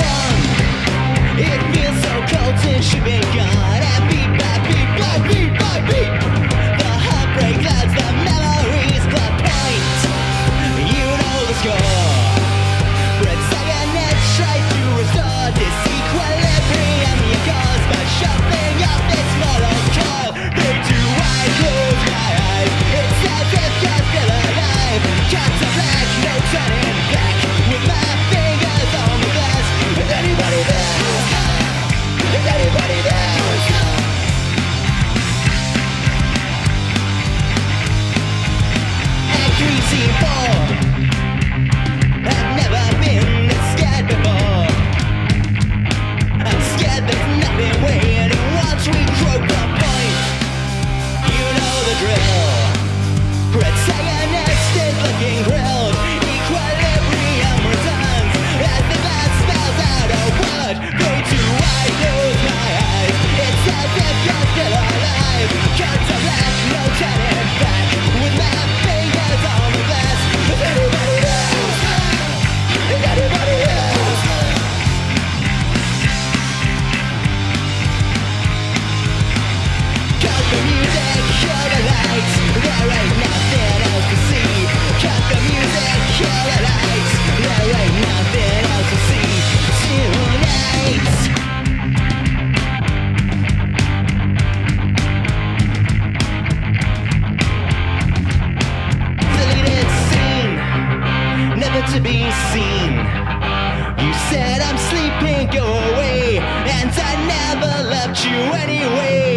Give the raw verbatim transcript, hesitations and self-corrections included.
one. It feels so cold since you've been gone. And beat by beat by beat by beat, the heartbreak clouds the memories blood point. You know the score. Protagonist tries to restore this equilibrium you caused by shuffling up this mortal coil. They do, I close my eyes. It's as if you're still alive. Cut to black, no turning back. With my fingers on the glass. Is anybody there? Is anybody there? Act three, scene four. I've never been this scared before. I'm scared there's nothing waiting once we croak the point. You know the drill. Protagonist is looking grilled. Equilibrium returns as the bad spells out a word. They do, I close my eyes. It's as if you're still alive. Cut to black, no turning back. With my fingers on the glass. Is anybody there? Is anybody here? Cut the music, kill the lights. There ain't nothing else to see. Cut the music, kill the lights. There ain't nothing else to see tonight. Deleted scene, never to be seen. You said I'm sleeping, go away, and I never left you anyway.